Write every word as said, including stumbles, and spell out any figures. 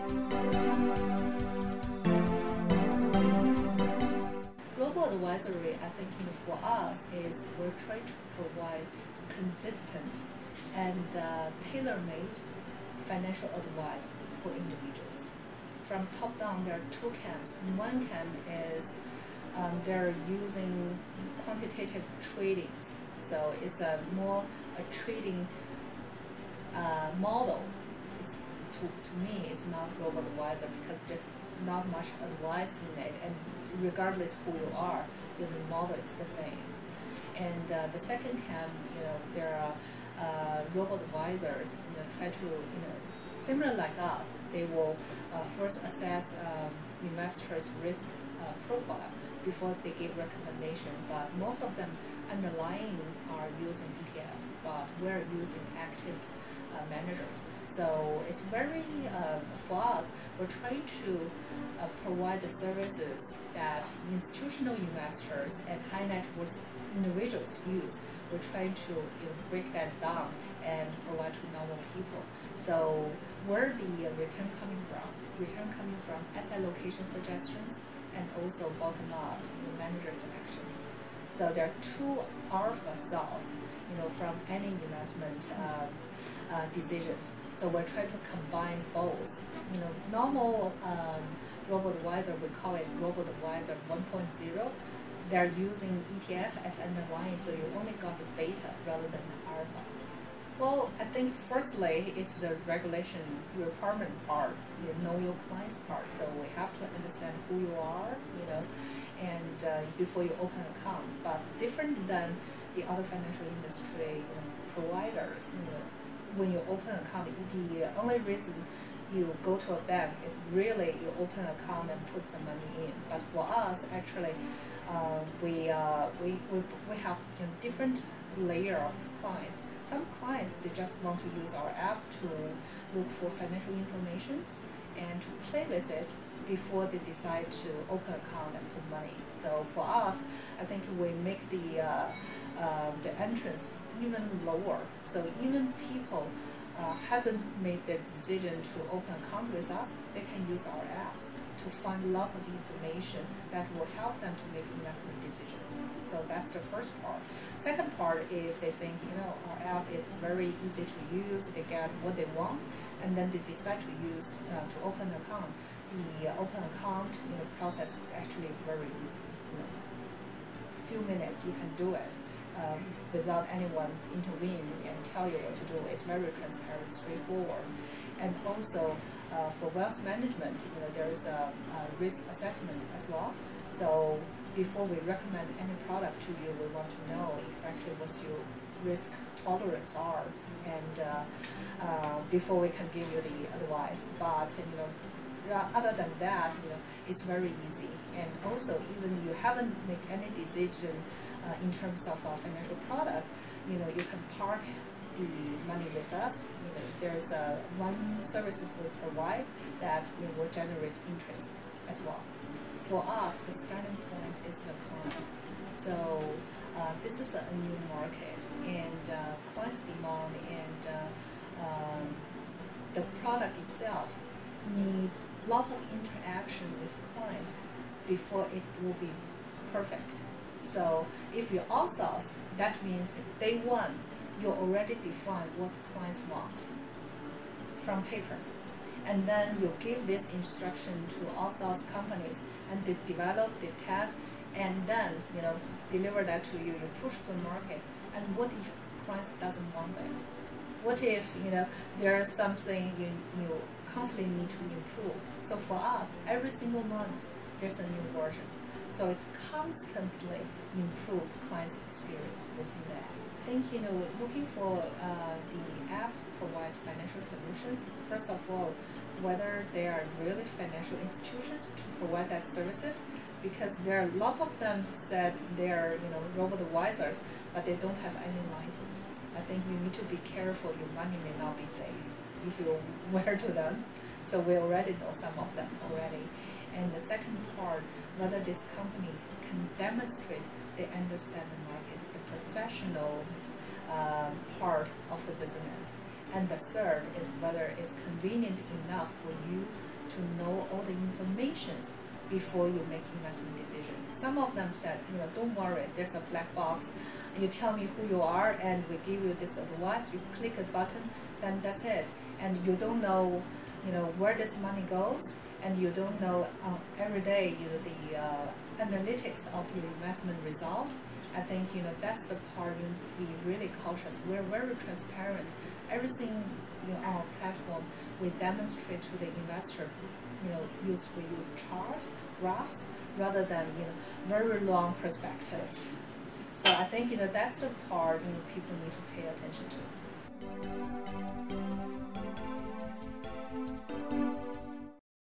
Robo-advisory, I think, you know, for us is we're trying to provide consistent and uh, tailor-made financial advice for individuals. From top down, there are two camps. One camp is um, they're using quantitative tradings, so it's a more a trading uh, model. It's, to, to me, it's not robo-advisor because there's not much advice in it, and regardless who you are, the model is the same. And uh, the second camp, you know, there are uh, robo-advisors, you know, try to, you know, similar like us, they will uh, first assess um, investors' risk uh, profile before they give recommendation. But most of them underlying are using E T Fs, but we're using active uh, managers. So it's very, uh, for us, we're trying to uh, provide the services that institutional investors and high net worth individuals use. We're trying to, you know, break that down and provide to normal people. So where the uh, return coming from? Return coming from asset allocation suggestions and also bottom-up, you know, manager selections. So there are two alpha cells, you know, from any investment uh, uh, decisions. So we're trying to combine both. You know, normal um, robo-advisor, we call it robo-advisor one point oh. They're using E T F as underlying, so you only got the beta rather than the alpha. Well, I think firstly, it's the regulation requirement part, you know your client's part. So we have to understand who you are, you know, and uh, before you open an account. But different than the other financial industry, you know, providers, you know, when you open an account, the only reason you go to a bank is really you open an account and put some money in. But for us, actually, uh, we, uh, we, we, we have, you know, different layer of clients. Some clients, they just want to use our app to look for financial information and to play with it before they decide to open an account and put money. So for us, I think we make the, uh, uh, the entrance even lower. So even people uh, hasn't made their decision to open an account with us, they can use our apps to find lots of information that will help them to make investment decisions. So that's the first part. Second part, if they think, you know, our app is very easy to use, they get what they want, and then they decide to use uh, to open an account. The uh, open account, you know, process is actually very easy. You know, few minutes you can do it um, without anyone intervene and tell you what to do. It's very transparent, straightforward, and also. Uh, for wealth management, you know, there is a, a risk assessment as well. So before we recommend any product to you, we want to know exactly what your risk tolerance are, and uh, uh, before we can give you the advice. But you know, other than that, you know, it's very easy. And also, even you haven't made any decision uh, in terms of a financial product, you know, you can park the money with us. You know, there's a one services we provide that, you know, will generate interest as well. For us, the starting point is the client. So uh, this is a new market, and uh, clients demand and uh, um, the product itself need lots of interaction with clients before it will be perfect. So if you outsource, that means day one, you already define what clients want from paper. And then you give this instruction to outsource companies, and they develop, they test, and then, you know, deliver that to you, you push the market. And what if clients doesn't want it? What if, you know, there's something you, you constantly need to improve? So for us, every single month, there's a new version. So it's constantly improved client's experience within the app. I think, you know, looking for uh, the app provide financial solutions, first of all, whether they are really financial institutions to provide that services, because there are lots of them said they're, you know, robo-advisors, but they don't have any license. I think you need to be careful, your money may not be safe if you wear to them. So we already know some of them already. And the second part, whether this company can demonstrate they understand the market, the professional uh, part of the business. And the third is whether it's convenient enough for you to know all the informations before you make investment decisions. Some of them said, you know, don't worry, there's a black box. You tell me who you are, and we give you this advice. You click a button, then that's it. And you don't know, you know, where this money goes, and you don't know uh, every day, you know, the uh, analytics of your investment result. I think, you know, that's the part you need to be really cautious. We're very transparent. Everything, you know, on our platform, we demonstrate to the investor. You know, use we use charts, graphs, rather than, you know, very long prospectus. So I think, you know, that's the part, you know, people need to pay attention to.